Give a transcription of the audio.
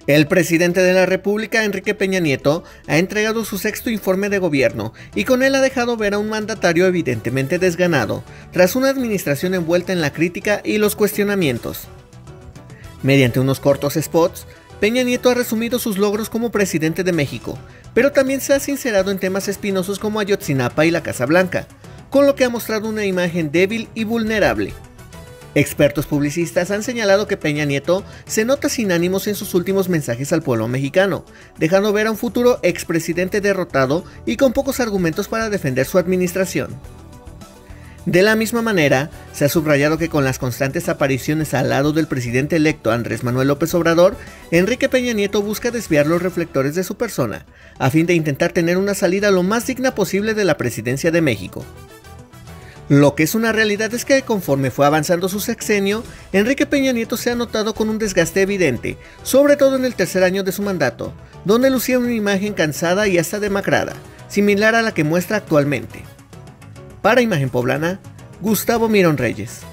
El presidente de la República, Enrique Peña Nieto, ha entregado su sexto informe de gobierno y con él ha dejado ver a un mandatario evidentemente desganado, tras una administración envuelta en la crítica y los cuestionamientos. Mediante unos cortos spots, Peña Nieto ha resumido sus logros como presidente de México, pero también se ha sincerado en temas espinosos como Ayotzinapa y la Casa Blanca, con lo que ha mostrado una imagen débil y vulnerable. Expertos publicistas han señalado que Peña Nieto se nota sin ánimos en sus últimos mensajes al pueblo mexicano, dejando ver a un futuro expresidente derrotado y con pocos argumentos para defender su administración. De la misma manera, se ha subrayado que con las constantes apariciones al lado del presidente electo Andrés Manuel López Obrador, Enrique Peña Nieto busca desviar los reflectores de su persona, a fin de intentar tener una salida lo más digna posible de la presidencia de México. Lo que es una realidad es que conforme fue avanzando su sexenio, Enrique Peña Nieto se ha notado con un desgaste evidente, sobre todo en el tercer año de su mandato, donde lucía una imagen cansada y hasta demacrada, similar a la que muestra actualmente. Para Imagen Poblana, Gustavo Mirón Reyes.